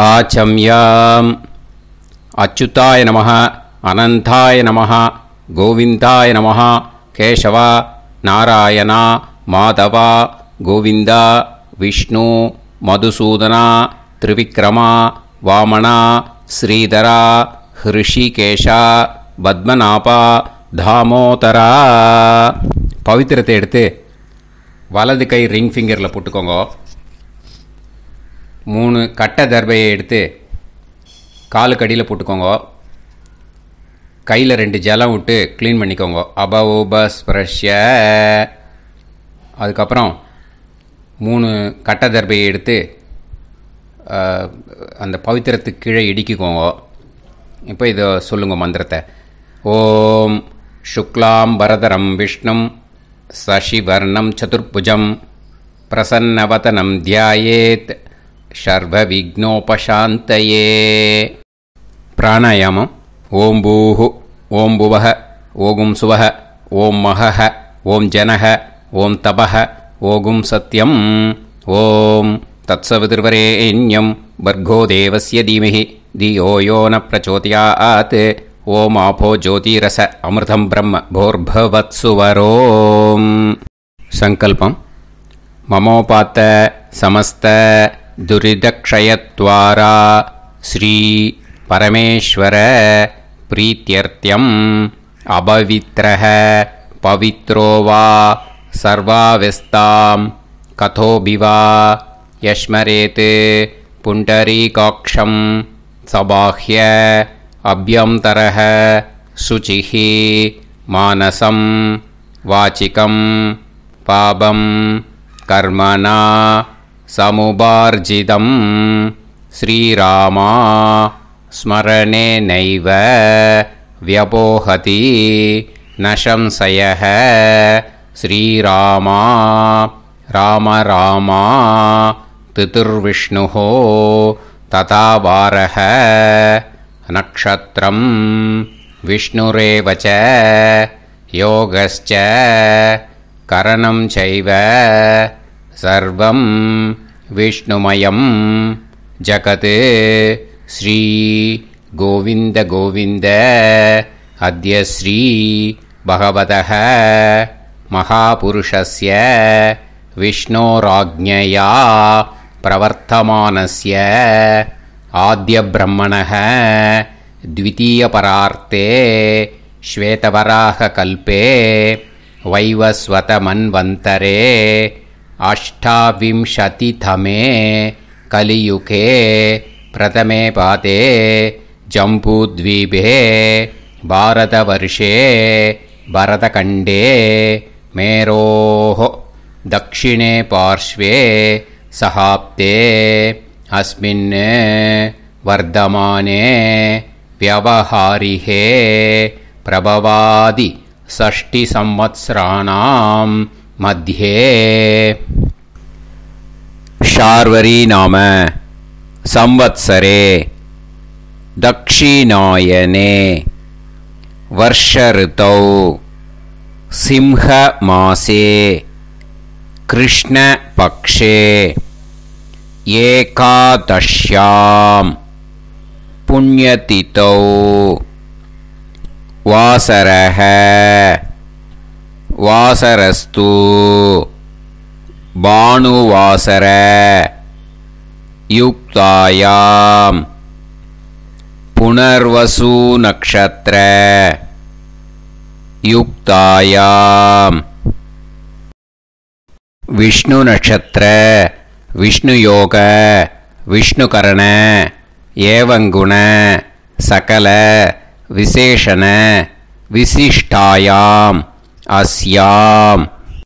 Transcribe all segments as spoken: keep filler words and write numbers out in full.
आचम्याम् अच्युताय नमः अनंताय नमः गोविंदाय नमः केशव नारायण माधव गोविंद विष्णु मधुसूदन त्रिविक्रम वामन श्रीधर ऋषिकेश पद्मनाभ दामोदर पवित्रத்தை எடுத்து வலது கை ரிங் ஃபிங்கரில் போட்டுக்கோங்க. மூணு கட்டை தர்பையை எடுத்து காலுக்கடியில் போட்டுக்கோங்க. கையில் ரெண்டு ஜலம் விட்டு க்ளீன் பண்ணிக்கோங்க. அபவோபஸ்பிரஷ்ய. அதுக்கப்புறம் மூணு கட்டை தர்பையை எடுத்து அந்த பவித்திரத்துக்கு கீழே இடிக்கிக்கோங்க. இப்போ இதை சொல்லுங்க மந்திரத்தை. ஓம் சுக்லாம் வரதரம் விஷ்ணும் சசிவர்ணம் சதுர்புஜம் பிரசன்னவதனம் தியாயேத் சர்வ விக்னோபசாந்தயே. பிராணாயாமம். ஓம் பூஹு ஓம் புவஹ ஓகும் சுவஹ ஓம் மஹஹ ஓம் ஜனஹ ஓம் தபஹ ஓகும் சத்யம் ஓம் தத்சவிதுர்வரேண்யம் பர்கோ தேவஸ்ய தீமஹி தியோ யோ ந பிரச்சோதயாத் ஓம் ஆபோ ஜோதிரச அமிர்தம் பிரம்ம போர்பவத்சுவரோம். சங்கல்பம். மமோபாத்த சமஸ்த துரிதக்ஷயத்வாரா ஸ்ரீ பரமேஸ்வர பிரீத்யர்த்தியம் அபவித்ரஹ பவித்ரோ வா சர்வாவஸ்தாம் கதோபிவா யஸ்மரேத் புண்டரீகாக்ஷம் சபாஹ்ய அப்யந்தரஹ சுசிஹி மானசம் வாச்சிகம் பாபம் கர்மணா சமுபார்ஜிதம் ஸ்ரீராமா ஸ்மரணேனைவ வ்யபோஹதி நசம்சயஹ ஸ்ரீராமா ராம ராமா திதிர்விஷ்ணுஹ ததா வாரஹ நக்ஷத்ரம் விஷ்ணுரேவச யோகஸ்ச கரணம் சைவ சர்வம் விஷ்ணுமயம் ஜகத் ஸ்ரீ கோவிந்த கோவிந்த அத்ய ஸ்ரீ பகவதः மகாபுருஷஸ்ய விஷ்ணோராஜ்ஞயா பிரவர்த்தமானஸ்ய ஆத்ய பிரம்மணः த்விதீயபரார்த்தே ஸ்வேதவராக கல்பே வைவஸ்வத மன்வந்தரே அஷ்டாவிம்சதிதமே கலியுகே பிரதமே பாதே ஜம்பூத்வீபே பாரதவர்ஷே பரதகண்டே மேரோः दक्षिणे पार्श्वे सहाप्ते अस्मिन् वर्धमाने व्यवहारिहे प्रभवादि षष्टिसंवत्सराणां मध्ये शार्वरी नाम संवत्सरे दक्षिणायने वर्ष ऋतौ सिंह मासे कृष्ण पक्षे एकादश्यां पुण्यतिथौ वासरः वासरस्तु भानुवासर युक्तायां पुनर्वसु नक्षत्र युक्तायां विष्णु नक्षत्र विष्णु योग विष्णुकरण एवं गुण सकल विशेषण विशिष्टायाम अस्याम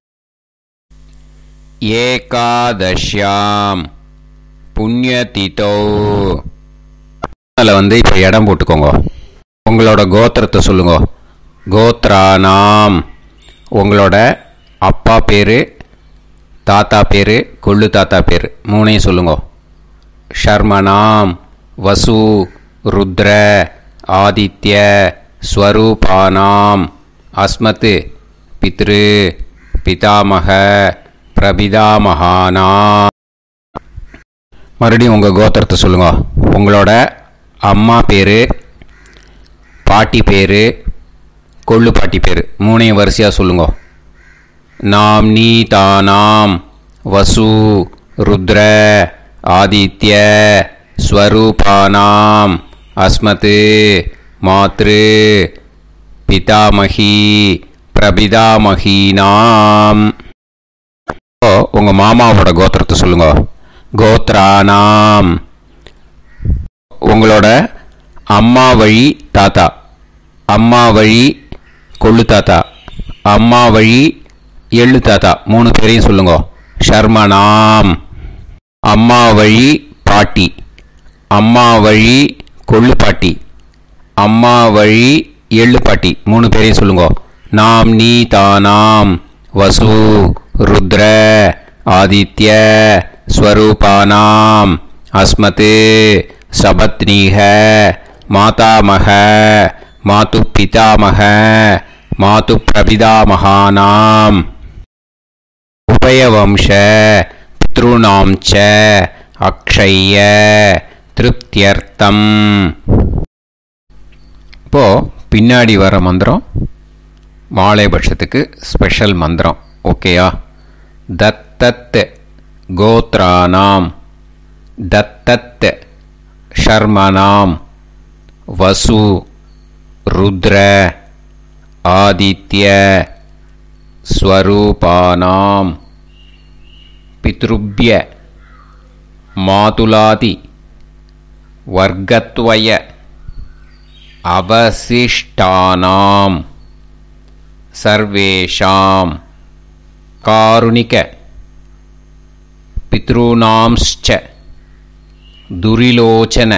ஏகாதஷ்யாம் புண்ணியதிதோ. அதில் வந்து இப்போ இடம் போட்டுக்கோங்க. உங்களோட கோத்திரத்தை சொல்லுங்க. கோத்ரானாம் உங்களோட அப்பா பேர், தாத்தா பேர், கொள்ளு தாத்தா பேர் மூணையும் சொல்லுங்க. ஷர்மனாம் வசு ருத்ர ஆதித்ய ஸ்வரூபானாம் அஸ்மத் பித்ரு பிதாமக பிரபிதாமகானாம் மறுபடியும் உங்கள் கோத்திரத்தை சொல்லுங்க. உங்களோட அம்மா பேர், பாட்டி பேர், கொள்ளு பாட்டி பேர் மூணையும் வரிசையாக சொல்லுங்க. நாம் நீ தானாம் வசு ருத்ர ஆதித்ய ஸ்வரூபானாம் அஸ்மத் மாத்ரு பிதாமகி பிரபிதாமகீனாம். உங்கள் மாமாவோட கோத்திரத்தை சொல்லுங்க. கோத்ரானாம். உங்களோட அம்மா வழி தாத்தா, அம்மா வழி கொள்ளு தாத்தா, அம்மா வழி எள்ளு தாத்தா மூணு பேரையும் சொல்லுங்க. ஷர்மனாம். அம்மா வழி பாட்டி, அம்மா வழி கொள்ளு பாட்டி, அம்மா வழி எள்ளு பாட்டி மூணு பேரையும் சொல்லுங்க. நாம் நீ தானாம் வசு ருத்ர ஆதித்ய ஸ்வரூபானாம் அஸ்மத் சபத்னீஹ மாதாமக மாது பிதாமக மாது பிரபிதாமகானாம் உபயவம்ச பித்ருணாம் ச அக்ஷய திருப்தியர்த்தம். இப்போது பின்னாடி வர மந்திரம் மாலைபட்சத்துக்கு ஸ்பெஷல் மந்திரம். ஓகேயா? தத்தத் கோத்ரானாம் தத்தத் ஷர்மனாம் வசு ருத்ர ஆதித்ய ஸ்வரூபானாம் பித்ருப்ய மாதுலாதி வர்க்கத்வய அவசிஷ்டானாம் சர்வேஷாம் காருணிக பித்ருநாம்ஸ்ச துரிலோச்சன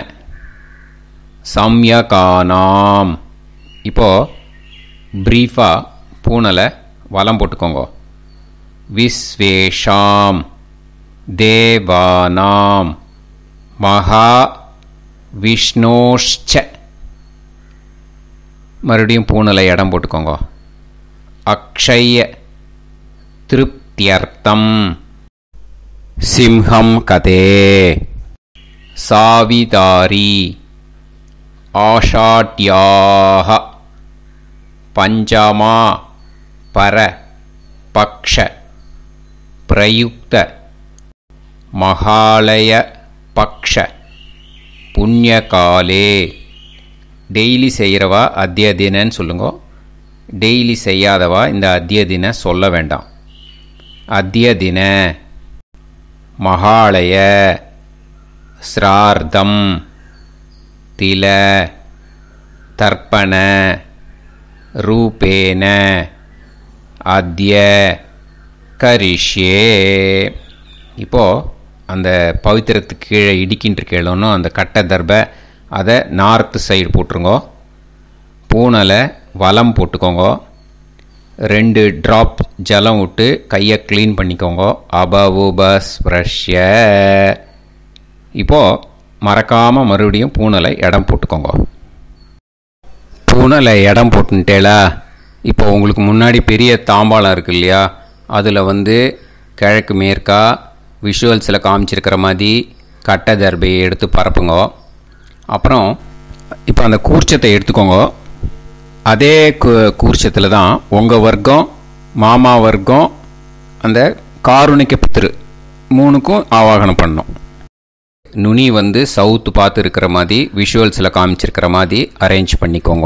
சம்யகானாம். இப்போது ப்ரீஃபாக பூனலை வலம் போட்டுக்கோங்க. விஸ்வேஷாம் தேவானாம் மகா விஷ்ணோஷ்ச. மறுபடியும் பூனலை இடம் போட்டுக்கோங்க. அக்ஷய திருப்தியர்த்தம் சிம்ஹம் கதே சாவிதாரி ஆஷாட்யாஹ பஞ்சமா பர பக்ஷ பிரயுக்த மகாலய பக்ஷ புண்ணியகாலே. டெய்லி செய்கிறவா அத்திய தினன்னு சொல்லுங்க. டெய்லி செய்யாதவா இந்த அத்திய தின சொல்ல வேண்டாம். அத்திய தின மகாலய ஸ்ரார்த்தம் தில தர்ப்பண ரூபேன அத்ய கரிஷ்யே. இப்போது அந்த பவித்திரத்துக்கு கீழே இடிக்கின்ற கீழே அந்த கட்டை தர்பை அதை நார்த்து சைடு போட்டுருங்கோ. பூனலை வலம் போட்டுக்கோங்க. ரெண்டு ட்ராப் ஜலம் விட்டு கையை க்ளீன் பண்ணிக்கோங்க. அபவுபஸ் ப்ரஷ்ய. இப்போது மறக்காமல் மறுபடியும் பூனலை இடம் போட்டுக்கோங்க. பூனலை இடம் போட்டுட்டேலா. இப்போ உங்களுக்கு முன்னாடி பெரிய தாம்பாளம் இருக்குது இல்லையா, அதில் வந்து கிழக்கு மேற்கா விஷுவல்ஸில் காமிச்சிருக்கிற மாதிரி கட்டை தர்பையை எடுத்து பரப்புங்க. அப்புறம் இப்போ அந்த கூர்ச்சத்தை எடுத்துக்கோங்க. அதே கூர்ச்சத்தில் தான் உங்கள் வர்க்கம், மாமா வர்க்கம், அந்த காருணிக்க பித்ரு மூணுக்கும் ஆவாகனம் பண்ணணும். நுனி வந்து சவுத்து பார்த்து இருக்கிற மாதிரி விஷுவல்ஸில் காமிச்சிருக்கிற மாதிரி அரேஞ்ச் பண்ணிக்கோங்க.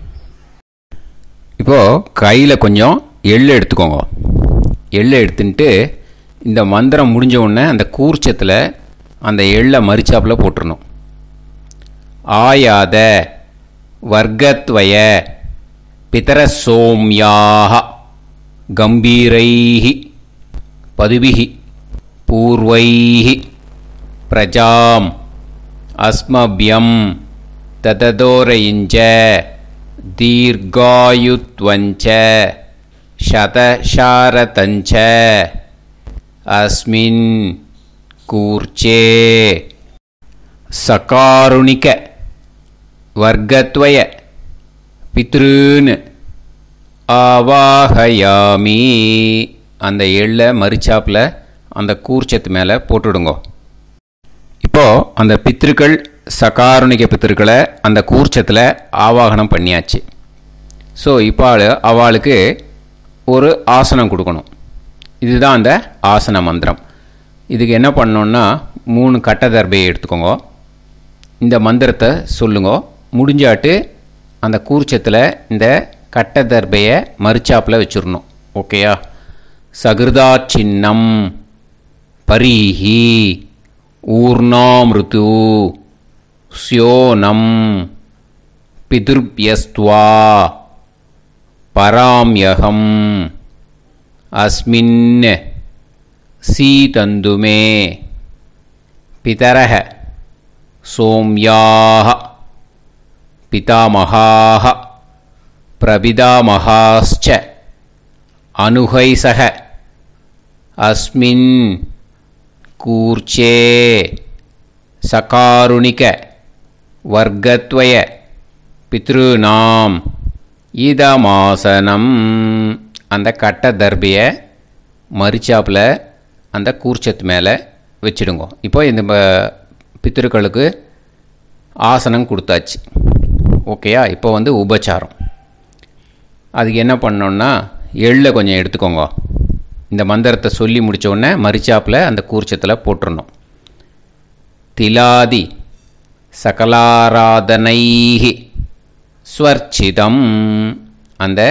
இப்போது கையில் கொஞ்சம் எள்ளு எடுத்துக்கோங்க. எள்ளு எடுத்துட்டு இந்த மந்திரம் முடிஞ்ச உடனே அந்த கூர்ச்சத்தில் அந்த எள்ளை மரிச்சாப்பில் போட்டுடணும். ஆயாத வர்க்கத்வய பிதரசோம்யாக கம்பீரைஹி பதுபிஹி பூர்வைஹி பிரஜாம் அஸ்மபியம் தததோரயிஞ்ச தீர்காயுத்வஞ்ச சதசாரதஞ்ச அஸ்மின் கூர்ச்சே சகாருணிக வர்க்கத்வய பித்ருன்னு ஆவாஹயாமி. அந்த எள்ளை மரிச்சாப்பில் அந்த கூர்ச்சத்து மேலே போட்டுடுங்க. இப்போது அந்த பித்திருக்கள் சகாருணிக பித்திருக்களை அந்த கூர்ச்சத்தில் ஆவாகனம் பண்ணியாச்சு. ஸோ இப்போ அவளுக்கு ஒரு ஆசனம் கொடுக்கணும். இதுதான் அந்த ஆசன மந்திரம். இதுக்கு என்ன பண்ணணுன்னா மூணு கட்ட தர்பையை எடுத்துக்கோங்க. இந்த மந்திரத்தை சொல்லுங்க. முடிஞ்சாட்டு அந்த கூர்ச்சத்தில் இந்த கட்ட தர்பையை மறுச்சாப்பில் வச்சிடணும். ஓகேயா? சகிருதா சின்னம் பரீஹி ஊர்ணாமிருது ஸ்யோனம் பிதுர்பியஸ்த்வா பராம்யகம் அஸ்மின் சீதந்துமே பிதரஹ சோம்யாஹ பிதாமஹாஹ பிரபிதாமஹாஸ்ச அனுகைசஹ அஸ்மின் கூர்ச்சே சகாருணிக வர்க்கத்வய பித்ருநாம் இதமாசனம். அந்த கட்ட தர்பியை மரிச்சாப்பில் அந்த கூர்ச்சத்து மேலே வச்சுடுங்க. இப்போ இந்த பித்திருக்களுக்கு ஆசனம் கொடுத்தாச்சு. ஓகேயா? இப்போ வந்து உபச்சாரம். அதுக்கு என்ன பண்ணோன்னா எள்ளை கொஞ்சம் எடுத்துக்கோங்க. இந்த மந்திரத்தை சொல்லி முடித்த உடனே மரிச்சாப்பில் அந்த கூர்ச்சத்தில் போட்டுடணும். திலாதி சகலாராதனைஹி ஸ்வர்ச்சிதம். அந்த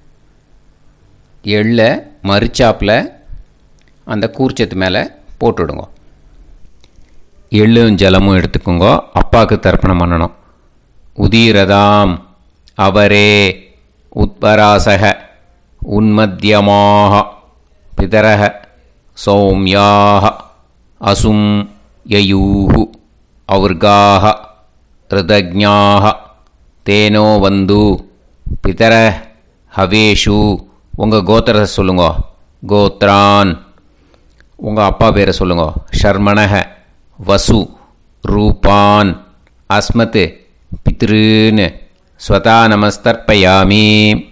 எள்ளை மரிச்சாப்பில் அந்த கூர்ச்சத்து மேலே போட்டுவிடுங்க. எள்ளும் ஜலமும் எடுத்துக்கோங்க. அப்பாவுக்கு தர்ப்பணம் பண்ணணும். உதீரதாம் அவரே உத்பராசக உன்மத்தியமாக பிதரஹ சௌம்யாக அசும் யயூஹு அவுர்காஹ ரிதஜ்ஞாஹ தேனோ வந்து பிதர ஹவேஷு. உங்கள் கோத்திரத்தை சொல்லுங்க. கோத்ரான். உங்கள் அப்பா பேரை சொல்லுங்க. ஷர்மணஹ வசு ரூபான் அஸ்மத் பித்ருன்னு ஸ்வதா நமஸ்தர்ப்பயாமி.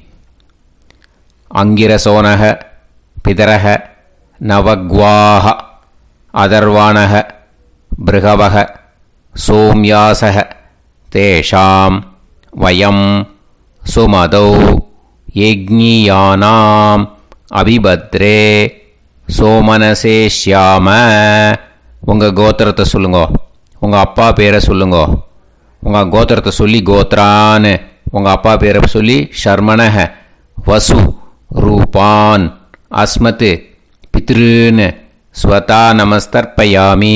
அங்கிரசோனஹ பிதரஹ நவக்வாஹ அதர்வாணஹ பிருகவஹ சோம்யாசஹ தேஷாம் வயம் சுமதௌ யஜ்ஞியானாம் அபிபத்ரே சோமனசே ஷ்யாம. உங்கள் கோத்திரத்தை சொல்லுங்க. உங்கள் அப்பா பேரை சொல்லுங்க. உங்கள் கோத்திரத்தை சொல்லி கோத்ரான்னு உங்கள் அப்பா பேரை சொல்லி ஷர்மணஹ வசு ரூபான் அஸ்மத் பித்ருன்னு ஸ்வதா நமஸ்தர்ப்பயாமி.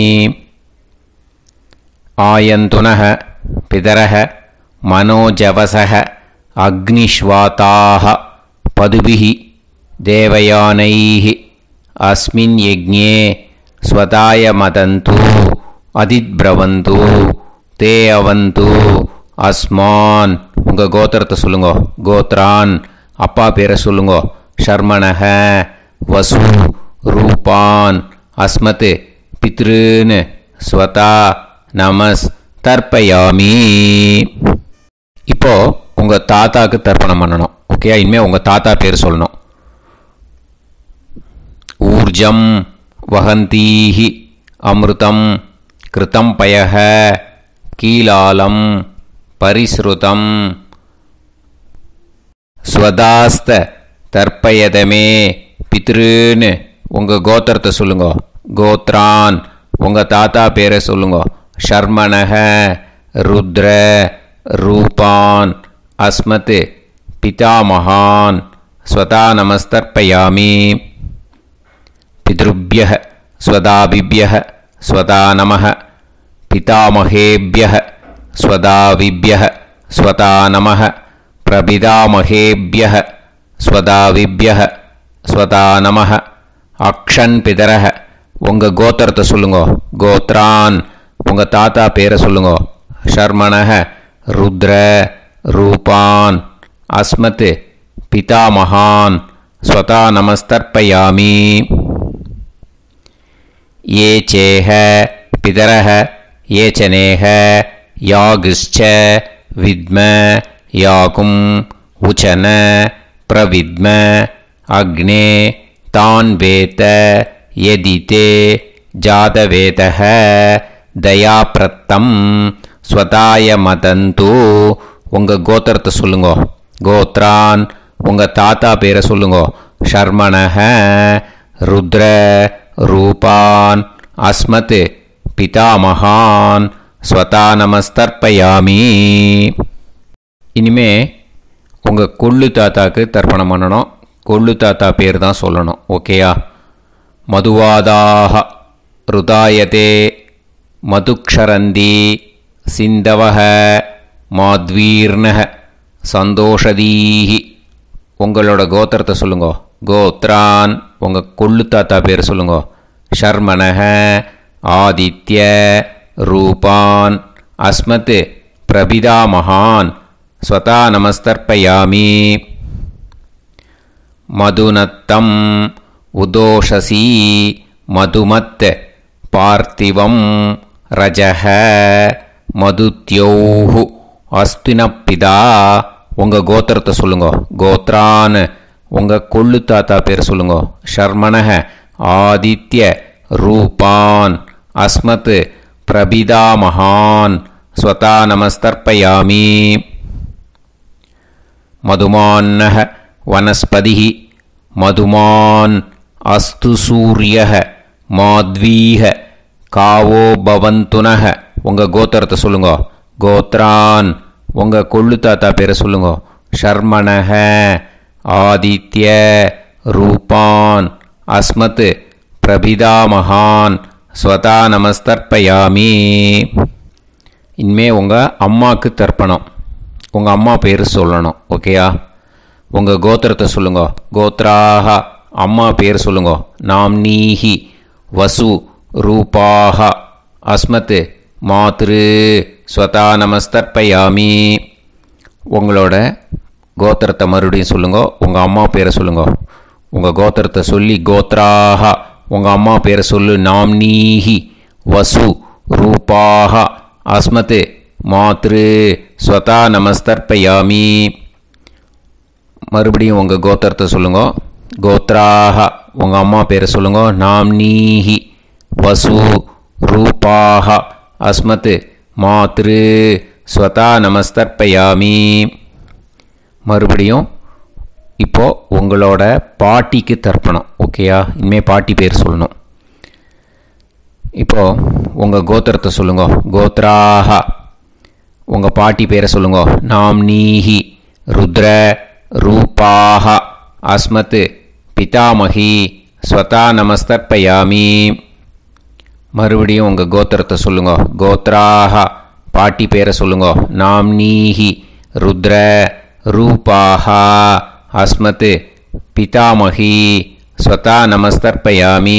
ஆயந்துனஹ பிதரஹ மனோஜவசஹ அக்னிஷ்வாதாஹ பதுபிஹி தேவயானைஹி அஸ்மின் யஜ்ஞே ஸ்வதாய மதந்து அதித்ப்ரவந்து தே அவந்து அஸ்மான். உங்கள் கோத்திரத்தை சொல்லுங்க. கோத்ரான். அப்பா பேரை சொல்லுங்க. ஷர்மணஹ வசு ரூபான் அஸ்மத் பித்ருன்னு ஸ்வதா நமஸ் தர்ப்பயாமி. இப்போது உங்கள் தாத்தாவுக்கு தர்ப்பணம் பண்ணணும். ஓகே? இனிமேல் உங்கள் தாத்தா பேர் சொல்லணும். ஊர்ஜம் வஹந்தீஹி அமிர்தம் கிருதம் பயஹ கீலாலம் பரிஸ்ருதம் ஸ்வதாஸ்த தர்ப்பயதமே பித்ருன்னு உங்கள் கோத்திரத்தை சொல்லுங்க. கோத்ரான். உங்கள் தாத்தா பேரை சொல்லுங்க. ஷர்மணஹ ருத்ர ரூபான் அஸ்மத் பிதாமகான் ஸ்வதா நமஸ்தர்ப்பயாமி. பித்ருப்யஹ ஸ்வதாபிப்யஹ ஸ்வதா நமஹ பிதாமகேப்யஹ ஸ்வதாவிப்யஹ ஸ்வதா நமஹ பிரபிதாமகேப்யஹ ஸ்வதாவிப்யஹ ஸ்வதா நமஹ. அக்ஷன் பிதரஹ. உங்கள் கோத்திரத்தை சொல்லுங்க. கோத்ரான். உங்கள் தாத்தா பேரை சொல்லுங்க. ஷர்மணஹ ருத்ர ரூபான் அஸ்மத் பிதாமகான் ஸ்வதா நமஸ்தர்ப்பயாமி. ये चेह पितरः ये चनेह यागश्च विद्म याकुं उचन प्रविद्म अग्ने तान् वेत यदिते जातवेतः தயாப்ரத்தம் ஸ்வதாய மதந்து. உங்கள் கோத்திரத்தை சொல்லுங்க. கோத்ரான் உங்கள் தாத்தா பேரை சொல்லுங்க. ஷர்மணஹ ருத்ர ரூபான் அஸ்மத் பிதாமகான் ஸ்வதா நமஸ்தர்ப்பயாமி. இனிமே உங்கள் கொள்ளு தாத்தாக்கு தர்ப்பணம் பண்ணணும். கொள்ளு தாத்தா பேர் தான் சொல்லணும். ஓகேயா? மதுவாதாக ருதாயதே மதுக்ஷரந்தி சிந்தவஹ மாத்வீர்ணஹ சந்தோஷதீஹி. உங்களோட கோத்திரத்தை சொல்லுங்க. கோத்ரான் உங்கள் கொள்ளு தாத்தா பேர் சொல்லுங்க. ஷர்மணஹ ஆதித்ய ரூபான் அஸ்மத் பிரபிதாமகான் ஸ்வதா நமஸ்தர்ப்பயாமி. மதுநத்தம் உதோஷசி மதுமத் பார்த்திவம் ரஜஹ மதுத்யோஹு அஸ்தினப்பிதா. உங்கள் கோத்திரத்தை சொல்லுங்க. கோத்ரான் உங்கள் கொள்ளு தாத்தா பேர் சொல்லுங்க. ஷர்மணஹ ஆதித்ய ரூபான் அஸ்மத் பிரபிதாமகான் ஸ்வதா நமஸ்தர்ப்பயாமி. மதுமான்னஹ வனஸ்பதிஹ மதுமான் அஸ்து சூரியஹ மாத்வீஹ காவோ பவந்துனஹ. உங்கள் கோத்திரத்தை சொல்லுங்க. கோத்ரான் உங்கள் கொள்ளு தாத்தா பேரை சொல்லுங்க. ஷர்மணஹ ஆதித்ய ரூபான் அஸ்மத் பிரபிதாமகான் ஸ்வதா நமஸ்தர்ப்பயாமி. இனிமே உங்கள் அம்மாவுக்கு தர்ப்பணம். உங்கள் அம்மா பேர் சொல்லணும். ஓகேயா? உங்கள் கோத்திரத்தை சொல்லுங்க. கோத்ராக அம்மா பேர் சொல்லுங்க. நாம்னீஹி வசு ரூபாக அஸ்மத் மாத்ரு ஸ்வதா நமஸ்தர்ப்பயாமி. உங்களோட கோத்திரத்தை மறுபடியும் சொல்லுங்க. உங்கள் அம்மா பேரை சொல்லுங்க. உங்கள் கோத்திரத்தை சொல்லி கோத்ராக உங்கள் அம்மா பேரை சொல்லு. நாம்னீஹி வசு ரூபாக அஸ்மத் மாத்ரு ஸ்வதா நமஸ்தர்ப்பயாமி. மறுபடியும் உங்கள் கோத்திரத்தை சொல்லுங்க. கோத்ராக உங்கள் அம்மா பேரை சொல்லுங்க. நாம்னீஹி வசு ரூபாக அஸ்மத் மாத்ரு ஸ்வதா நமஸ்தர்ப்பயாமி. மறுபடியும் இப்போது உங்களோட பாட்டிக்கு தர்ப்பணம். ஓகேயா? இனிமேல் பாட்டி பேர் சொல்லணும். இப்போது உங்கள் கோத்திரத்தை சொல்லுங்க. கோத்ராக உங்கள் பாட்டி பேரை சொல்லுங்க. நாம்னீஹி ருத்ர ரூபாக அஸ்மத் பிதாமகி ஸ்வதா நமஸ்தர்ப்பயாமி. மறுபடியும் உங்கள் கோத்திரத்தை சொல்லுங்க. கோத்ராக பாட்டி பேரை சொல்லுங்க. நாம்னீஹி ருத்ர ரூபாக அஸ்மத் பிதாமகி ஸ்வதா நமஸ்தர்ப்பயாமி.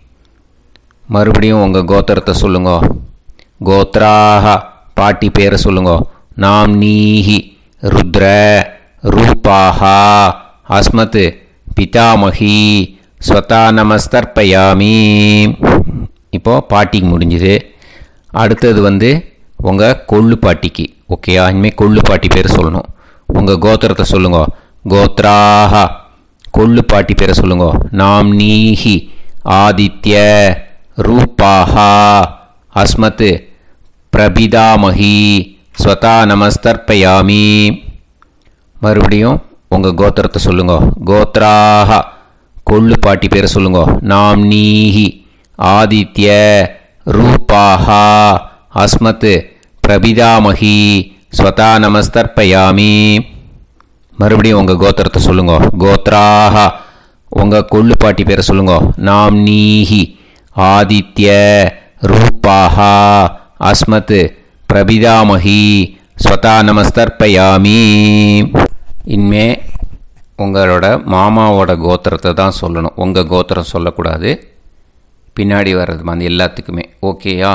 மறுபடியும் உங்கள் கோத்திரத்தை சொல்லுங்க. கோத்ராக பாட்டி பேரை சொல்லுங்க. நாம்னீஹி ருத்ர ரூபாக அஸ்மத் பிதாமகி ஸ்வதா நமஸ்தர்ப்பயாமி. இப்போது பாட்டிக்கு முடிஞ்சுது. அடுத்தது வந்து உங்கள் கொள்ளு பாட்டிக்கு. ஓகேயா? இனிமேல் கொள்ளு பாட்டி பேர் சொல்லணும். உங்கள் கோத்திரத்தை சொல்லுங்க. கோத்ராக கொள்ளு பாட்டி பேரை சொல்லுங்க. நாம்னீஹி ஆதித்ய ரூபாக அஸ்மத் பிரபிதாமகி ஸ்வதா நமஸ்தர்ப்பயாமி. மறுபடியும் உங்கள் கோத்திரத்தை சொல்லுங்க. கோத்ராக கொள்ளு பாட்டி பேரை சொல்லுங்க. நாம்னீஹி ஆதித்ய ரூபாக அஸ்மத் பிரபிதாமகி ஸ்வதா நமஸ்தர்ப்பயாமி. மறுபடியும் உங்கள் கோத்திரத்தை சொல்லுங்க. கோத்ராக உங்கள் கொள்ளு பாட்டி பேரை சொல்லுங்க. நாம்னீஹி ஆதித்ய ரூபாக அஸ்மத் பிரபிதாமகி ஸ்வதா நமஸ்தர்ப்பயாமி. இனிமே உங்களோட மாமாவோட கோத்திரத்தை தான் சொல்லணும். உங்கள் கோத்திரம் சொல்லக்கூடாது. பின்னாடி வர்றது வந்து எல்லாத்துக்குமே. ஓகேயா?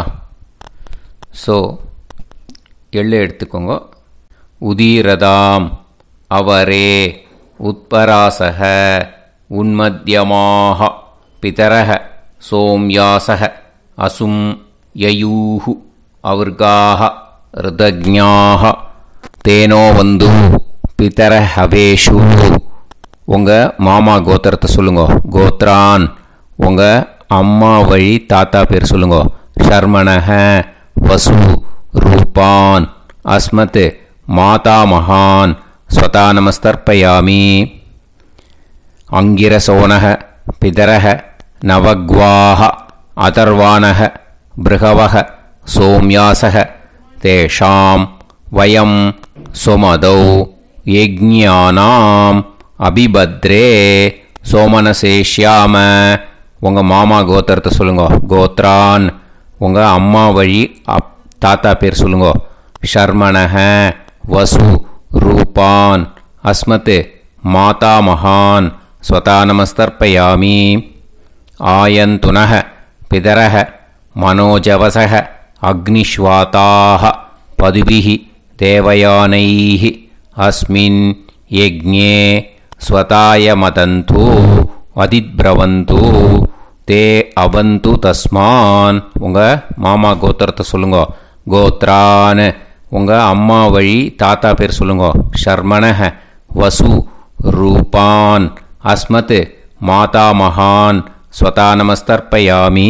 ஸோ எள்ளு எடுத்துக்கோங்க. உதீரதாம் அவரே உத்பராசக உன்மத்யமாக பிதரக சோம்யாசக அசும் யயூஹு அவர்காக ருதஜ்ஞாக தேனோ வந்து பிதர ஹவேஷு. உங்கள் மாமா கோத்திரத்தை சொல்லுங்க. கோத்ரான் உங்கள் அம்மா வழி தாத்தா பேர் சொல்லுங்க. शर्मणः वसु रूपान् अस्मत् मातामहान् स्वता नमस्तर्पयामि। अंगिरसोनः पितरः नवग्वाः अतर्वाणः बृहवः सोम्यासः तेषां वयं सुमदौ यज्ञानाम् अभिभद्रे சோமனசேஷ்யாம. உங்கள் மாமா கோத்திரத்தை சொல்லுங்க. கோத்ரான் உங்கள் அம்மா வழி அப் தாத்தா பேர் சொல்லுங்க. ஷர்மணஹ வசு ரூபான் அஸ்மத் மாதாமகான் ஸ்வதா நமஸ்தர்ப்பயாமி. ஆயந்துனஹ பிதரஹ மனோஜவசஹ அக்னிஷ்வாதாஹ பதுபிஹி தேவயானைஹி அஸ்மின் யஜ்ஞே स्वताय मदन्तु अधिब्रवन्तु ते अवन्तु तस्मान्. உங்கள் மாமா கோத்திரத்தை சொல்லுங்க. கோத்ரான் உங்கள் அம்மா வழி தாத்தா பேர் சொல்லுங்க. ஷர்மணஹ வசு ரூபான் அஸ்மத் மாதாமகான் ஸ்வதா நமஸ்தர்ப்பயாமி.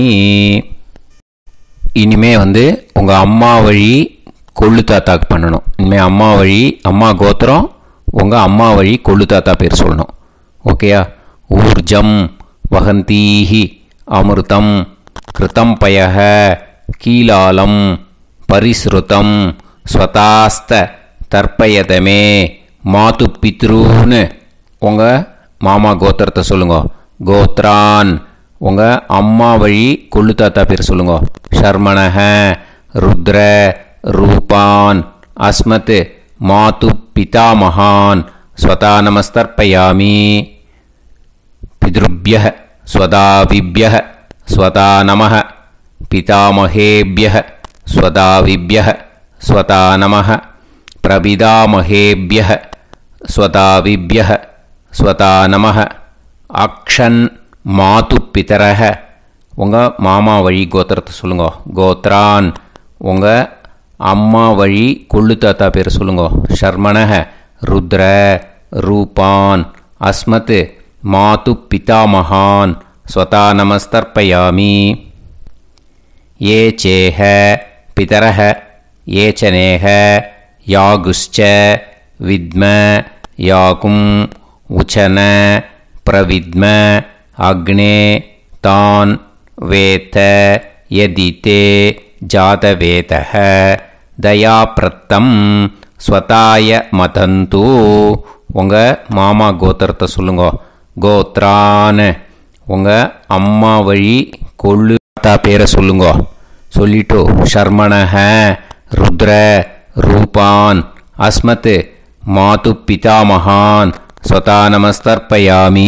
இனிமே வந்து உங்கள் அம்மா வழி கொள்ளு தாத்தாக்கு பண்ணணும். இனிமேல் அம்மா வழி அம்மா கோத்திரம் உங்கள் அம்மா வழி கொள்ளு தாத்தா பேர் சொல்லணும். ஓகேயா? ஊர்ஜம் வகந்தீஹி அமிர்தம் கிருதம் பயஹ கீலாலம் பரிஸ்ருதம் ஸ்வதாஸ்த தர்ப்பயதமே மாது பித்ரூன்னு உங்கள் மாமா கோத்திரத்தை சொல்லுங்க. கோத்ரான் உங்கள் அம்மா வழி கொள்ளு தாத்தா பேர் சொல்லுங்க. ஷர்மணஹ ருத்ர ரூபான் அஸ்மத் மாது பிதாமகான் ஸ்வதா நமஸ்தர்ப்பயாமி. பித்ருப்யஹ ஸ்வதாவிப்யஹ ஸ்வதா நமஹ பிதாமகேப்யஹ ஸ்வதாவிப்யஹ ஸ்வதா நமஹ பிரபிதாமகேப்யஹ ஸ்வதாவிப்யஹ ஸ்வதா நமஹ. அக்ஷன் மாது பிதரஹ உங்கள் மாமா வழி கோத்திரத்தை சொல்லுங்க. கோத்ரான் உங்கள் அம்மா வழி கொள்ளு தாத்தா பேர் சொல்லுங்க. ஷர்மணஹ ருத்ர ரூபான் அஸ்மத் மாது பிதாமகான் ஸ்வதா நமஸ்தர்ப்பயாமி. ये चेह पितरः ये च नेह यागुश्च विद्म याकुं उचन प्रविद्म अग्ने तान् वेत यदिते जातवेतः दयाप्रत्तं स्वताय मदन्तु. உங்கள் மாமா கோத்திரத்தை சொல்லுங்க. கோத்ரான் உங்கள் அம்மா வழி கொள்ளு தாத்தா பேரை சொல்லுங்க. சொல்லிட்டு ஷர்மணஹ ருத்ர ரூபான் அஸ்மத் மாது பிதாமகான் ஸ்வதா நமஸ்தர்ப்பயாமி.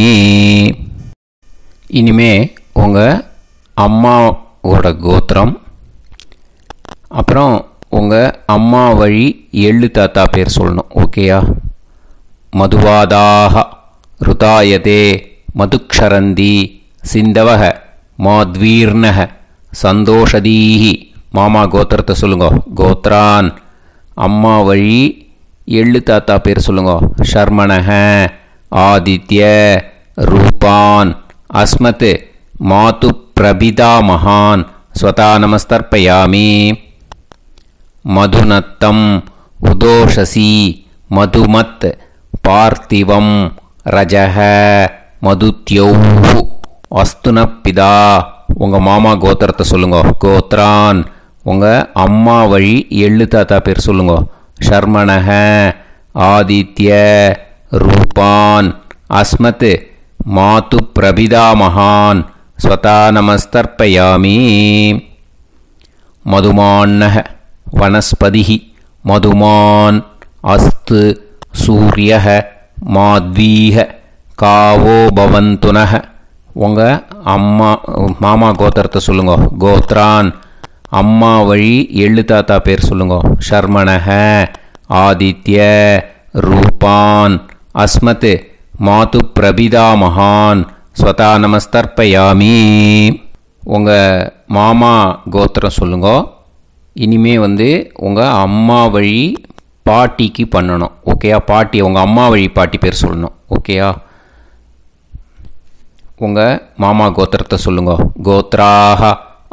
இனிமே உங்கள் அம்மாவோட கோத்திரம் அப்புறம் உங்கள் அம்மா வழி எள்ளு தாத்தா பேர் சொல்லணும். ஓகேயா? மதுவாதாக ருதாயதே மதுக்ஷரந்தி சிந்தவக மாத்வீர்ணக சந்தோஷதீஹி. மாமா கோத்திரத்தை சொல்லுங்க. கோத்ரான் அம்மா வழி எள்ளு தாத்தா பேர் சொல்லுங்க. ஷர்மணஹ ஆதித்ய ரூபான் அஸ்மத் மாது பிரபிதாமகான் ஸ்வதா நமஸ்தர்ப்பயாமி. மதுநத்தம் உதோஷசி மதுமத் பார்த்திவம் ரஜஹ மதுத்யௌஹு அஸ்துனப்பிதா. உங்கள் மாமா கோத்திரத்தை சொல்லுங்க. கோத்ரான் உங்கள் அம்மா வழி எள்ளு தாத்தா பேர் சொல்லுங்க. ஷர்மணஹ ஆதித்ய ரூபான் அஸ்மத் மாது பிரபிதாமகான் ஸ்வதா நமஸ்தர்ப்பயாமி. மதுமான்னஹ வனஸ்பதிஹி மதுமான் அஸ்து சூரியஹ மாத்வீஹ காவோ பவந்துனஹ. உங்கள் அம்மா மாமா கோத்திரத்தை சொல்லுங்க. கோத்ரான் அம்மா வழி எள்ளு தாத்தா பேர் சொல்லுங்க. ஷர்மணஹ ஆதித்ய ரூபான் அஸ்மத் மாது பிரபிதாமகான் ஸ்வதா நமஸ்தர்ப்பயாமி. உங்கள் மாமா கோத்திரம் சொல்லுங்க. இனிமே வந்து உங்கள் அம்மா வழி பாட்டிக்கு பண்ணணும். ஓகேயா? பாட்டி உங்கள் அம்மா வழி பாட்டி பேர் சொல்லணும். ஓகேயா? உங்கள் மாமா கோத்திரத்தை சொல்லுங்க. கோத்ராஹ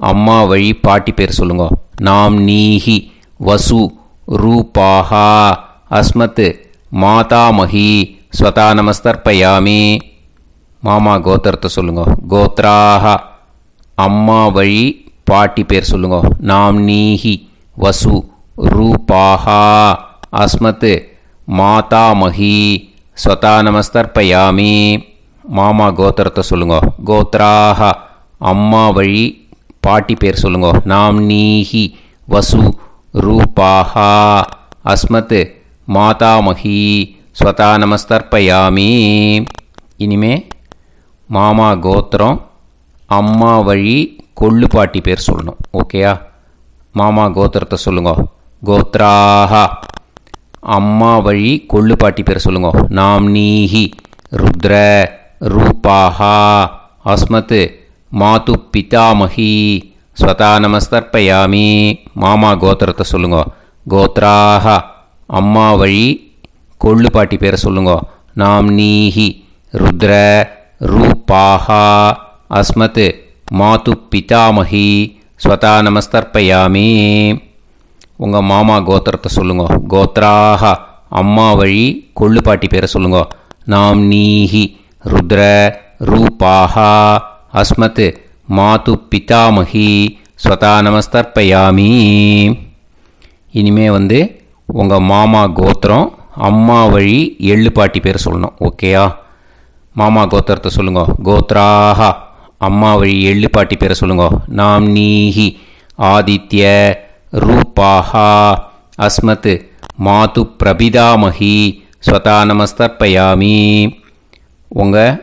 அம்மா வழி பாட்டி பேர் சொல்லுங்க. நாம் நீஹி வசு ரூபாஹா அஸ்மத் மாதாமஹி ஸ்வதா நமஸ்தர்ப்பயாமி. மாமா கோத்திரத்தை சொல்லுங்க. கோத்ராஹா அம்மா வழி பாட்டி பேர் சொல்லுங்க. நாம் நீஹி வசு ரூபாஹா அஸ்மத் மாதாமஹி ஸ்வதா நமஸ்தர்ப்பயாமி. மாமா கோத்திரத்தை சொல்லுங்க. கோத்ராஹா அம்மா வழி பாட்டி பேர் சொல்லுங்க. நாம் நீஹி வசு ரூபாஹா அஸ்மத் மாதாமஹி ஸ்வதா நமஸ்தர்ப்பயாமி. இனிமே மாமா கோத்திரம் அம்மா வழி கொள்ளு பாட்டி பேர் சொல்லணும். ஓகேயா? மாமா கோத்திரத்தை சொல்லுங்க. கோத்ராஹா அம்மா வழி கொள்ளு பாட்டி பேர் சொல்லுங்க. நாம் நீஹி ருத்ர ரூபாஹா அஸ்மத் மாது பிதாமஹி ஸ்வதா நமஸ்தர்ப்பயாமி. மாமா கோத்திரத்தை சொல்லுங்க. கோத்ராஹா அம்மா வழி கொள்ளு பாட்டி பேரை சொல்லுங்க. நாம் நீஹி ருத்ர ரூபாஹா அஸ்மத் மாது பிதாமஹி ஸ்வதா நமஸ்தர்ப்பயாமி. உங்கள் மாமா கோத்திரத்தை சொல்லுங்க. கோத்ராஹா அம்மா வழி கொள்ளு பாட்டி பேரை சொல்லுங்க. நாம் நீஹி ருத்ர ரூபாஹா அஸ்மத் மாது பிதாமஹி ஸ்வதா நமஸ்தர்ப்பயாமி. இனிமே வந்து உங்கள் மாமா கோத்திரம் அம்மா வழி எள்ளு பாட்டி பேர் சொல்லணும். ஓகேயா? மாமா கோத்திரத்தை சொல்லுங்க. கோத்ராஹா அம்மா வழி எள்ளு பாட்டி பேரை சொல்லுங்க. நாம் நீஹி ஆதித்ய ரூபாஹா அஸ்மத் மாது பிரபிதாமஹி ஸ்வதா நமஸ்தர்ப்பயாமி. உங்கள்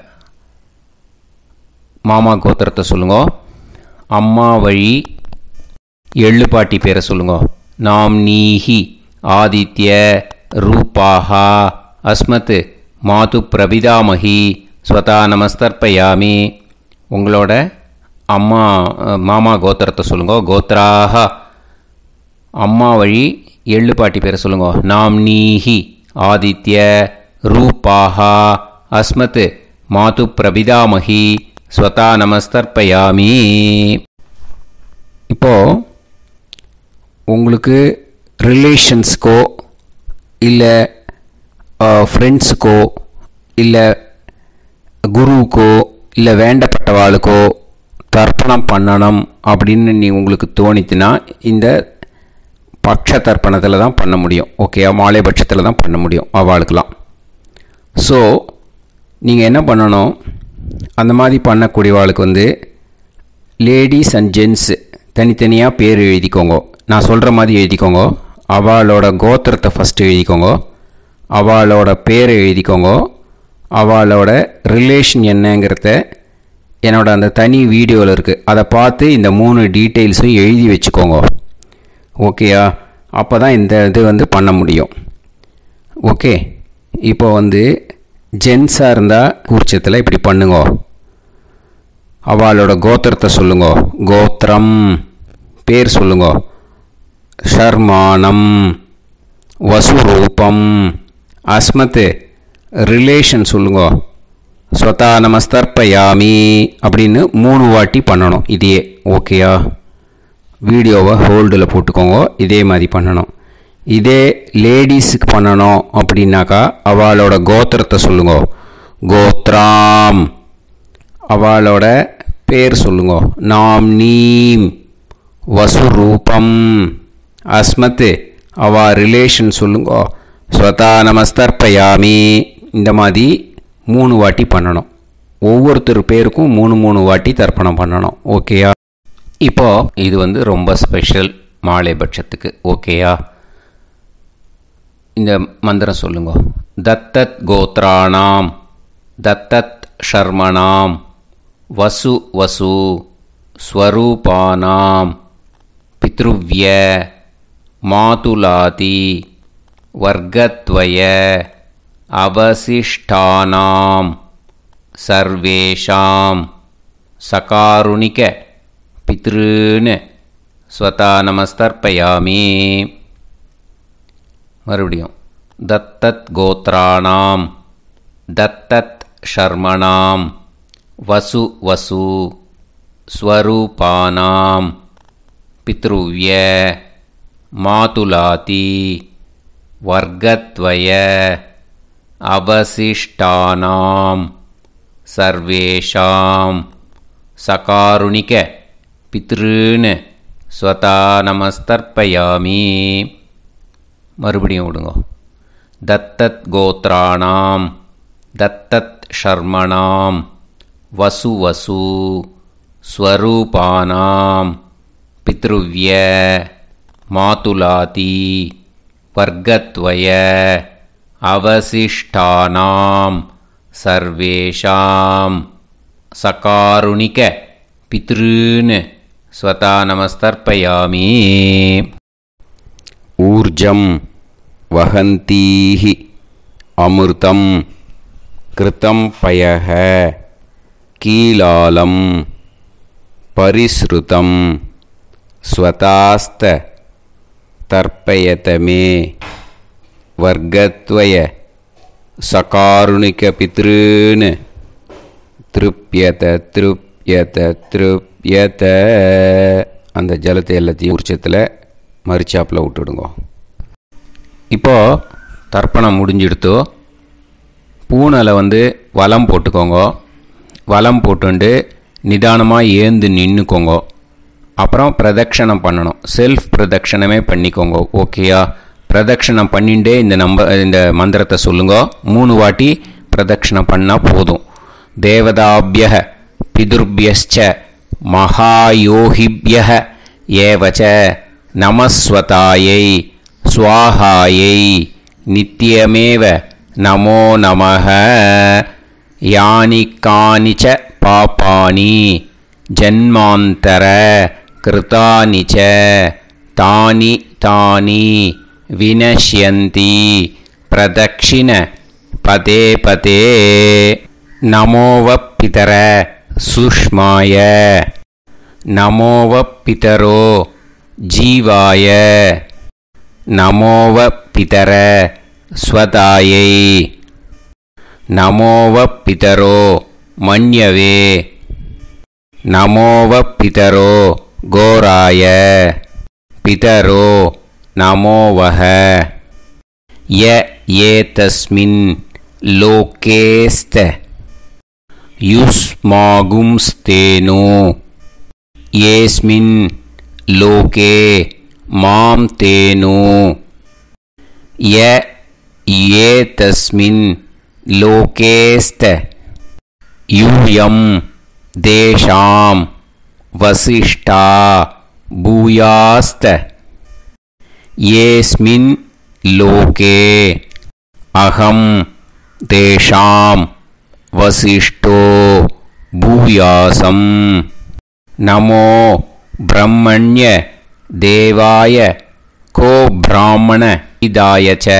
மாமா கோத்திரத்தை சொல்லுங்க. அம்மா வழி எள்ளு பாட்டி பேரை சொல்லுங்க. நாம் நீஹி ஆதித்ய ரூபாஹா அஸ்மத் மாது பிரபிதாமஹி ஸ்வதா நமஸ்தர்ப்பயாமி. உங்களோட அம்மா மாமா கோத்திரத்தை சொல்லுங்க. கோத்ராஹா அம்மா வழி எள்ளு பாட்டி பேரை சொல்லுங்க. நாம் நீஹி ஆதித்ய ரூபாஹா அஸ்மத் மாது பிரபிதாமஹி ஸ்வதா நமஸ்தர்ப்பயாமி. இப்போது உங்களுக்கு ரிலேஷன்ஸுக்கோ இல்லை ஃப்ரெண்ட்ஸுக்கோ இல்லை குருவுக்கோ இல்லை வேண்டப்பட்டவாளுக்கோ தர்ப்பணம் பண்ணணும் அப்படின்னு நீ உங்களுக்கு தோணித்துனா இந்த பட்ச தர்ப்பணத்தில் தான் பண்ண முடியும். ஓகே? மாலை பட்சத்தில் தான் பண்ண முடியும் அவளுக்கெல்லாம். ஸோ நீங்கள் என்ன பண்ணணும், அந்த மாதிரி பண்ணக்கூடியவாளுக்கு வந்து லேடிஸ் அண்ட் ஜென்ஸு தனித்தனியாக பேர் எழுதிக்கோங்க. நான் சொல்கிற மாதிரி எழுதிக்கோங்க. அவளோட கோத்திரத்தை ஃபஸ்ட்டு எழுதிக்கோங்க. அவளோட பேரை எழுதிக்கோங்க. அவளோட ரிலேஷன் என்னங்கிறத என்னோட அந்த தனி வீடியோவில் இருக்குது, அதை பார்த்து இந்த மூணு டீட்டெயில்ஸும் எழுதி வச்சுக்கோங்க. ஓகேயா? அப்போ தான் இந்த இது வந்து பண்ண முடியும். ஓகே? இப்போ வந்து ஜென்ஸாக இருந்தால் கூர்ச்சத்தில் இப்படி பண்ணுங்க. அவளோட கோத்திரத்தை சொல்லுங்க. கோத்திரம் பேர் சொல்லுங்க. ஷர்மானம் வசுரூபம் அஸ்மத் ரிலேஷன் சொல்லுங்க. ஸ்வதா நமஸ்தர்ப்பயாமி அப்படின்னு மூணு வாட்டி பண்ணணும். இதே ஓகேயா? வீடியோவை ஹோல்டில் போட்டுக்கோங்க. இதே மாதிரி பண்ணணும். இதே லேடிஸுக்கு பண்ணணும் அப்படின்னாக்கா அவளோட கோத்திரத்தை சொல்லுங்க. கோத்ராம் அவளோட பேர் சொல்லுங்க. நாம் நீம் வசுரூபம் அஸ்மத் அவ ரிலேஷன் சொல்லுங்க. ஸ்வதா நமஸ்தர்ப்பயாமி. இந்த மாதிரி மூணு வாட்டி பண்ணணும். ஒவ்வொருத்தர் பேருக்கும் மூணு மூணு வாட்டி தர்ப்பணம் பண்ணணும். ஓகேயா? இப்போது இது வந்து ரொம்ப ஸ்பெஷல் மாலை பட்சத்துக்கு. ஓகேயா? இந்த மந்திரம் சொல்லுங்க. தத்தத் கோத்ராணாம் தத்தத் ஷர்மணாம் வசு வசு ஸ்வரூபானாம் பித்ருவ்ய மாதுலாதி வர்க்கத்வய அவசிஷ்டானாம் சர்வேஷாம் சகாருணிக பித்ருன்னு ஸ்வதா நமஸ்தர்ப்பயாமி. மறுபடியும் தத்தத் கோத்ராணாம் தத்தத் ஷர்மணாம் வசு வசு स्वरूपानां पितृव्य मातुलाति वर्गत्वय अवशिष्टानां सर्वेषां सकारुणिक पितॄन् स्वता नमस्तर्पयामि. மறுபடியும் விடுங்க. दत्तत् गोत्राणां दत्तत् शर्मणां वसु वसु स्वरूपानां पितृव्य मातुलाति वर्गत्वय अवशिष्टानां सर्वेषां सकारुणिक पितॄन् स्वता नमस्तर्पयामि. ऊर्जं वहन्तीः अमृतं कृतं पयः कीलालं परिसृतं स्वतास्त तर्पयत मे वर्गत्वय सकारुणिकपितॄन् திருப்யத திருப்யத திருப்யத. அந்த ஜலத்தை எல்லாத்தையும் உற்சத்தில் மரிச்சாப்பில் விட்டுடுங்க. இப்போது தர்ப்பணம் முடிஞ்சிடுத்தோ பூனலை வந்து வலம் போட்டுக்கோங்க. வலம் போட்டுண்டு நிதானமாக ஏந்து நின்றுக்கோங்க. அப்புறம் பிரதட்சணம் பண்ணணும். செல்ஃப் பிரதட்சணமே பண்ணிக்கோங்க. ஓகேயா? பிரதட்சணம் பண்ணிண்டே இந்த நம்ப இந்த மந்திரத்தை சொல்லுங்க. மூணு வாட்டி பிரதட்சணம் பண்ணால் போதும். தேவதாபியः பிதுர்பியश्च மகாயோகிபியः ஏவச்ச நமஸ்வதாயை ஸ்வாஹாயை நித்யமேவ நமோ நமः. யானி கானிச்ச பாபானி ஜன்மாந்தர கிருதானி ச தானி தானி வினஷ்யந்தி பிரதக்ஷிண பதே பதே. நமோவ பிதர சுஷ்மாய நமோவ பிதரோ ஜீவாய நமோவ பிதர ஸ்வதாயை நமோவ பிதரோ மன்யவே நமோவ பிதரோ கோராய பிதரோ நமோவஹ. ய ஏதஸ்மின் லோகேஸ்த யுஸ்மாகும்ஸ்தேனோ ஏஸ்மின் லோகே மாம் தேனோ. ய ஏதஸ்மின் லோகேஸ்த யூயம் தேஷாம் வசிஷ்டா பூயாஸ்த ஏஸ்மின் லோகே அகம் தேஷாம் வசிஷ்டோ பூயாசம். நமோ பிரம்மண்ய தேவாய கோ பிராமண இதாய ச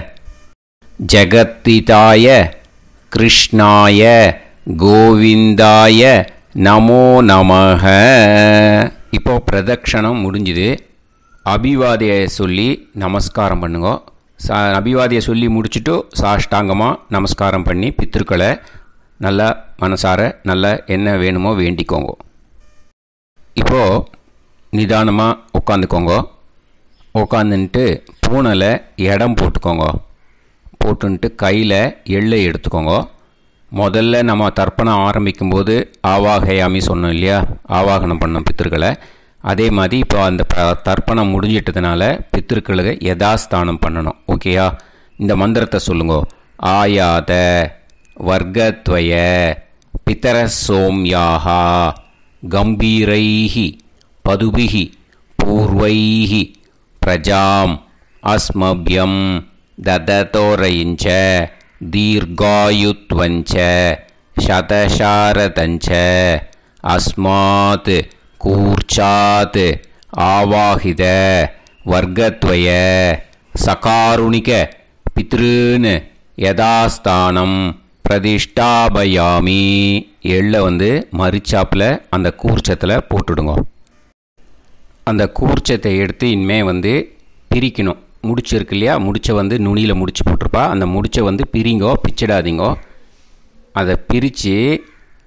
ஜகத்திதாய கிருஷ்ணாய கோவிந்தாய நமோ நமஹ. இப்போ பிரதட்சணம் முடிஞ்சுது. அபிவாதியை சொல்லி நமஸ்காரம் பண்ணுங்க. சா அபிவாதியை சொல்லி முடிச்சுட்டு சாஷ்டாங்கமாக நமஸ்காரம் பண்ணி பித்திருக்களை நல்லா மனசார நல்லா என்ன வேணுமோ வேண்டிக்கோங்க. இப்போது நிதானமாக உட்காந்துக்கோங்க. உட்காந்துன்ட்டு பூனலை இடம் போட்டுக்கோங்க. போட்டுன்ட்டு கையில் எள்ளை எடுத்துக்கோங்க. முதல்ல நம்ம தர்ப்பணம் ஆரம்பிக்கும்போது ஆவாகயாமி சொன்னோம் இல்லையா? ஆவாகனம் பண்ணோம் பித்திருக்களை. அதே மாதிரி இப்போ அந்த தர்ப்பணம் முடிஞ்சிட்டதுனால பித்திருக்களுக்கு யதாஸ்தானம் பண்ணணும். ஓகேயா? இந்த மந்திரத்தை சொல்லுங்க. ஆயாத வர்க்கத்வய பிதர சோம்யாஹா கம்பீரைஹி பதுபிஹி பூர்வைஹி பிரஜாம் அஸ்மபியம் தததோரயிஞ்ச தீர்காயுத்வஞ்ச சதசாரதஞ்ச அஸ்மாத் கூர்ச்சாத் ஆவாஹித வர்க்கத்வய சகாருணிக பித்ருன்னு யதாஸ்தானம் பிரதிஷ்டாபயாமி. எள்ளை வந்து மரிச்சாப்பில் அந்த கூர்ச்சத்தில் போட்டுடுங்க. அந்த கூர்ச்சத்தை எடுத்து இனிமேல் வந்து பிரிக்கணும். முடிச்சு இருக்கு இல்லையா? முடிச்சை வந்து நுனியில் முடிச்சு போட்டிருப்பா. அந்த முடிச்சை வந்து பிரிங்கோ, பிச்சிடாதீங்கோ. அதை பிரித்து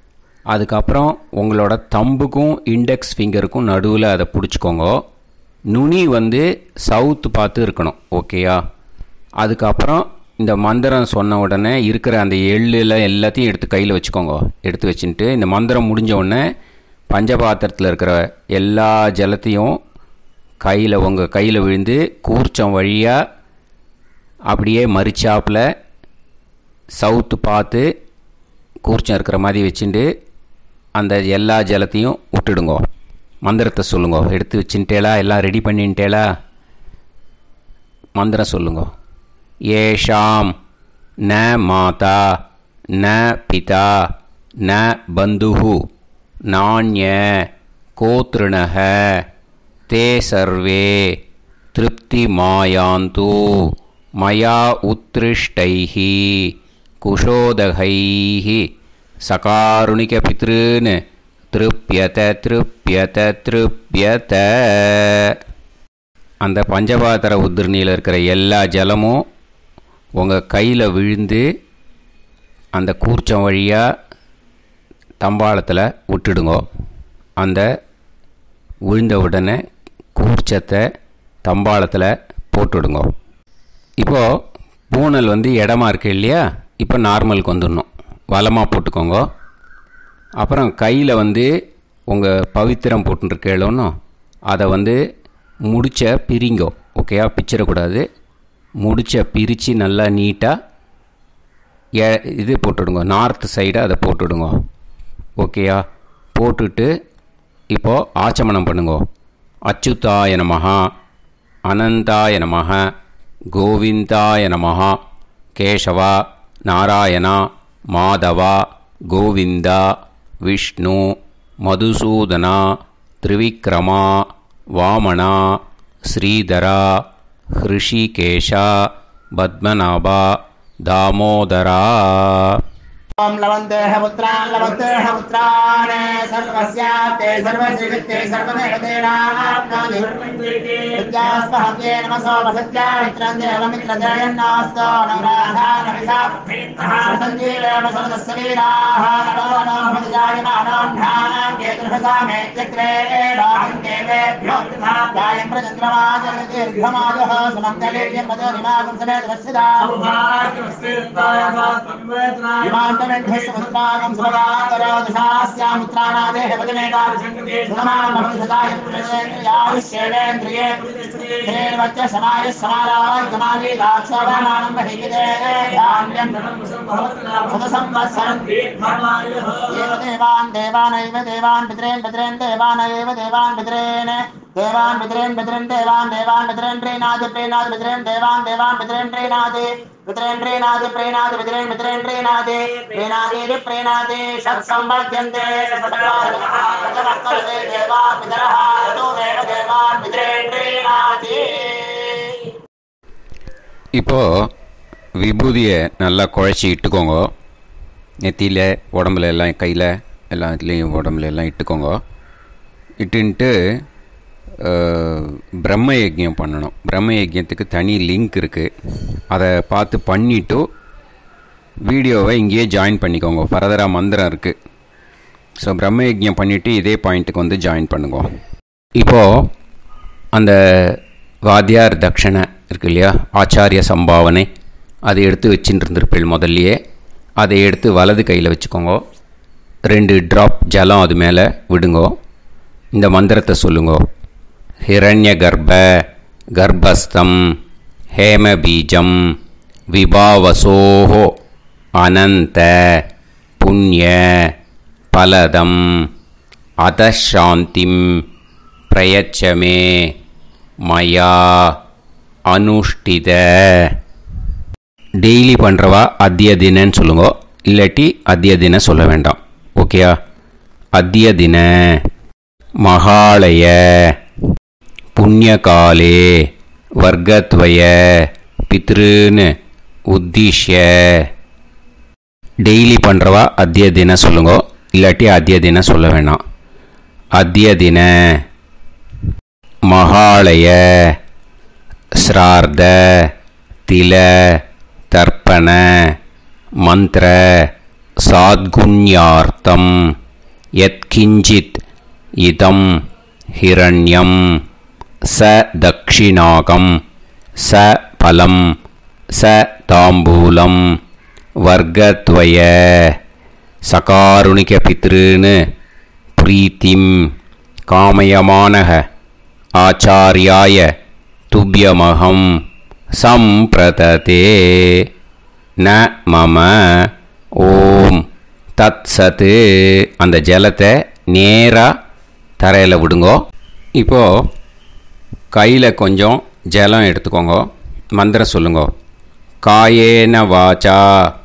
அதுக்கப்புறம் உங்களோட தம்புக்கும் இண்டெக்ஸ் ஃபிங்கருக்கும் நடுவில் அதை பிடிச்சிக்கோங்க. நுனி வந்து சவுத்து பார்த்து இருக்கணும். ஓகேயா? அதுக்கப்புறம் இந்த மந்திரம் சொன்ன உடனே இருக்கிற அந்த எள்ளில் எல்லாத்தையும் எடுத்து கையில் வச்சுக்கோங்க. எடுத்து வச்சுட்டு இந்த மந்திரம் முடிஞ்ச உடனே பஞ்சபாத்திரத்தில் இருக்கிற எல்லா ஜலத்தையும் கையில் உங்கள் கையில் விழுந்து கூர்ச்சம் வழியாக அப்படியே மறிச்சாப்பில் சவுத்து பார்த்து கூர்ச்சம் இருக்கிற மாதிரி வச்சுட்டு அந்த எல்லா ஜலத்தையும் விட்டுடுங்கோ. மந்திரத்தை சொல்லுங்க. எடுத்து வச்சுட்டேலா? எல்லாம் ரெடி பண்ணிட்டேலா? மந்திரம் சொல்லுங்க. ஏஷாம் ந மாதா ந பிதா ந பந்துஹு நாண்ய கோத்ருணஹ தே சர்வே திருப்தி மாயாந்து மயா உத்ருஷ்டைஹி குஷோதகைஹி சகாருணிக பித்ருன் திருப்யத திருப்யத திருப்யத. அந்த பஞ்சபாத்திர உதிரணியில் இருக்கிற எல்லா ஜலமும் உங்கள் கையில் விழுந்து அந்த கூர்ச்சம் வழியாக தம்பாளத்தில் விட்டுடுங்கோ. அந்த விழுந்த உடனே கூர்ச்சத்தை தம்பாளத்தில் போட்டுடுங்கோ. இப்போது பூனல் வந்து இடமா இருக்கு இல்லையா? இப்போ நார்மலுக்கு வந்துடணும். வலமாக போட்டுக்கோங்க. அப்புறம் கையில் வந்து உங்கள் பவித்திரம் போட்டுருக்கேளோன்னு அதை வந்து முடிச்ச பிரிங்கோ. ஓகேயா? பிச்சிடக்கூடாது. முடிச்ச பிரித்து நல்லா நீட்டாக ஏ இது போட்டுடுங்க. நார்த் சைடு அதை போட்டுடுங்க. ஓகேயா? போட்டுட்டு இப்போது ஆச்சமனம் பண்ணுங்க. அச்சுதாய நமஹ அனந்தாய நமஹ கோவிந்தாய நமஹ கேசவா நாராயணா மாதவா கோவிந்தா விஷ்ணு மதுசூதனா திரிவிக்ரமா வாமனா ஸ்ரீதரா ஹிருஷிகேஷா பத்மநாபா தாமோதரா. ओम लवन्तेह पुत्रान् लवन्तेह पुत्रान् सर्वस्याते सर्वश्रीवित्ते सर्वदेवतेनाप्नोति विद्यास्पहव्ये नमसो वसत्या मित्रं देवमित्रजयन्नास्तो नवराधानविषाः सञ्जीवेम सर्वस्वीराः नमो नमः जायमानोऽन्धानां केतुर्भसामे चक्रे राहं देवेभ्यो जायं प्रचन्द्रमाजगदीर्घमायुः सुमङ्गलेयं मदोनिमागं समेत वत्सदा समुद्रागं सुभगान्तरादशास्यामुत्राणादेह वदनेकाभिषङ्कृते सुधमानमभिषदाय पुरुषेन्द्रियाविश्येवेन्द्रिये धेर्वच्च समायः समाराय समागे दाक्षाभामानं बहिगिदे धान्यं सदसंवत्सरं एव देवान् देवानैव देवान् पितॄन् पितॄन् देवानैव देवान् पितॄन् देवान् पितॄन् पितॄन् देवान् देवान् पितॄन् प्रीणाति प्रीणाति पितॄन् देवान् देवान् पितॄन् प्रीणाति पितॄन् प्रीणाति प्रीणाति पितॄन् पितॄन् प्रीणाति प्रीणाति प्रीणाति षट्संवर्ध्यन्ते सत्कार्यः देवा पितरः ऋतुमेव देवान् पितॄन् प्रीणाति. இப்போ விபூதியை நல்லா குழச்சி இட்டுக்கோங்க. நெத்தியில் உடம்புல எல்லாம் கையில் எல்லாத்துலேயும் உடம்புல எல்லாம் இட்டுக்கோங்க. இட்டுன்ட்டு பிரம்ம யஜ்யம் பண்ணணும். பிரம்ம யஜ்யத்துக்கு தனி லிங்க் இருக்குது. அதை பார்த்து பண்ணிவிட்டு வீடியோவை இங்கேயே ஜாயின் பண்ணிக்கோங்க. ஃபர்தராக மந்திரம் இருக்குது. ஸோ பிரம்ம யஜ்யம் பண்ணிவிட்டு இதே பாயிண்ட்டுக்கு வந்து ஜாயின் பண்ணுங்க. இப்போது அந்த வாத்தியார் தட்சணை இருக்கு இல்லையா, ஆச்சாரிய சம்பாவனை, அதை எடுத்து வச்சுட்டு இருந்திருப்பேள் முதல்லையே. அதை எடுத்து வலது கையில் வச்சுக்கோங்க. ரெண்டு ட்ராப் ஜலம் அது மேலே விடுங்கோ. இந்த மந்திரத்தை சொல்லுங்கோ. ஹிரண்ய கர்ப்ப கர்ப்பஸ்தம் ஹேமபீஜம் விபாவசோஹோ அனந்த புண்ணிய பலதம் அதசாந்திம் பிரயச்சமே மயா அனுஷ்டித. டெய்லி பண்ணுறவா அத்திய தினன்னு சொல்லுங்க. இல்லாட்டி அத்திய தின சொல்ல வேண்டாம். ஓகேயா? அத்திய தின மகாலய புண்ணியகாலே வர்க்கத்வய பித்ருன்னு உத்திஷ்ய. டெய்லி பண்ணுறவா அத்திய தின சொல்லுங்க. இல்லாட்டி அத்திய தின சொல்ல வேண்டாம். அத்திய தின மகாலய ஸ்ரார்த தில தர்ப்பண மந்திர சாத்குண்யார்த்தம் யத்கிஞ்சித் இதம் ஹிரண்யம் ச தக்ஷிணாகம் ச பலம் ச தாம்பூலம் வர்க்கத்வய சகாருணிக பித்ருன்னு பிரீத்திம் காமயமானக ஆச்சாரியாய துப்யமகம் சம்பிரததே ந மம ஓம் தத் சத். அந்த ஜலத்தை நேராக தரையில் விடுங்கோ. இப்போது கையில் கொஞ்சம் ஜலம் எடுத்துக்கோங்க. மந்திரம் சொல்லுங்கோ. காயேன வாச்சா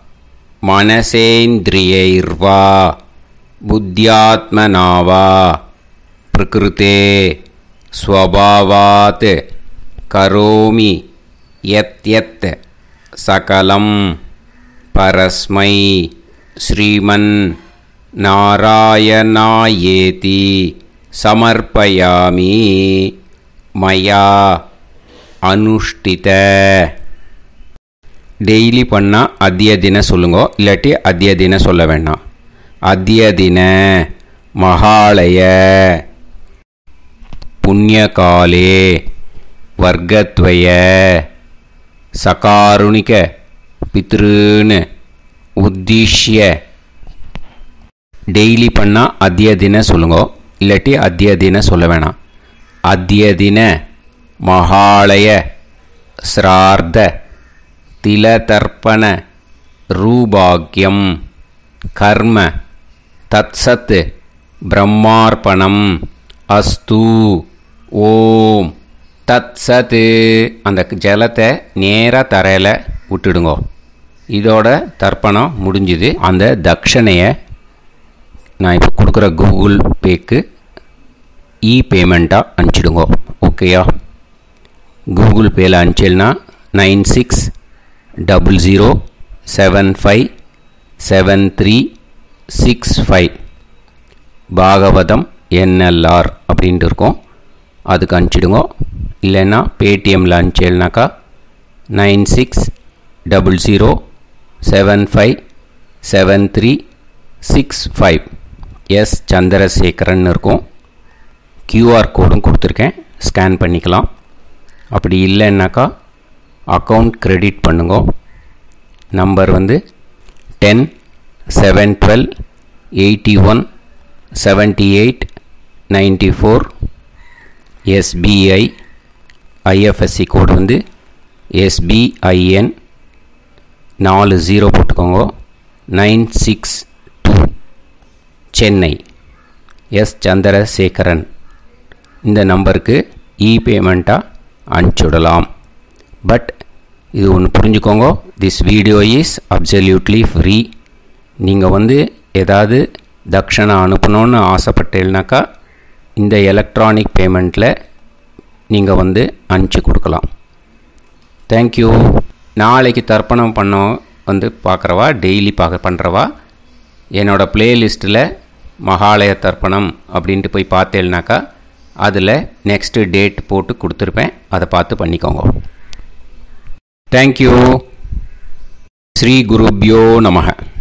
மனசேந்திரியைர்வா புத்தியாத்மனாவா பிரகிருதே ஸ்வபாவாத் கரோமி யத் யத் சகலம் பரஸ்மை ஸ்ரீமன் நாராயணாயேதி சமர்ப்பயாமி மயா அனுஷ்டித. டெய்லி பண்ணால் அத்திய தின சொல்லுங்க, இல்லாட்டி அத்திய தின சொல்ல வேண்டாம். அத்திய தின மகாலய புண்ணியகாலே வர்க்கத்வய சகாருணிக பித்ருன்னு உத்திஷ்ய. டெய்லி பண்ணால் அத்திய தின சொல்லுங்க, இல்லாட்டி அத்திய தின சொல்ல வேணாம். அத்திய தின மகாலய ஸ்ரார்த்த திலதர்ப்பண ரூபாக்யம் கர்ம தத்சத் பிரம்மார்ப்பணம் அஸ்து. ஓம் தத்சத். அந்த ஜலத்தை நேராக தரையில் விட்டுடுங்கோ. இதோட தர்ப்பணம் முடிஞ்சுது. அந்த தட்சணையை நான் இப்போ கொடுக்குற கூகுள் பேக்கு இ பேமெண்ட்டாக அனுப்பிச்சிடுங்கோ. ஓகேயா? கூகுள் பேயில் அனுப்பிச்சில்னா nine six double zero seven five seven three six five Bhagavatam NLR அப்படின்ட்டு இருக்கும். அதுக்கு அனுப்பிச்சிடுங்க. இல்லைன்னா பேடிஎம்மில் அனுப்பிச்சில்னாக்கா nine six double zero seven five seven three six five S Chandrasekaran இருக்கும். கியூஆர் கோடும் கொடுத்துருக்கேன், ஸ்கேன் பண்ணிக்கலாம். அப்படி இல்லைன்னாக்கா அக்கௌண்ட் கிரெடிட் பண்ணுங்க. நம்பர் வந்து ten seven twelve eighty one seventy eight ninety four. SBI IFSC code வந்து எஸ்பிஐஎன் நாலு ஜீரோ போட்டுக்கோங்க. Nine six two Chennai. S Chandrasekaran. இந்த நம்பருக்கு இ பேமெண்ட்டாக அனுப்பிச்சுடலாம். பட் இது ஒன்று புரிஞ்சுக்கோங்க, this video is absolutely free. நீங்கள் வந்து ஏதாவது தட்சணை அனுப்பணுன்னு ஆசைப்பட்டேன்னாக்கா இந்த எலக்ட்ரானிக் பேமெண்ட்டில் நீங்கள் வந்து அனுப்பிச்சி கொடுக்கலாம். தேங்க்யூ. நாளைக்கு தர்ப்பணம் பண்ண வந்து பார்க்குறவா, டெய்லி பார்க்க பண்ணுறவா என்னோடய ப்ளேலிஸ்ட்டில் மகாலய தர்ப்பணம் அப்படின்ட்டு போய் பார்த்தேன்னாக்கா அதில் நெக்ஸ்ட்டு டேட் போட்டு கொடுத்துருப்பேன். அதை பார்த்து பண்ணிக்கோங்க. தேங்க்யூ. ஸ்ரீ குருப்யோ நமஹ.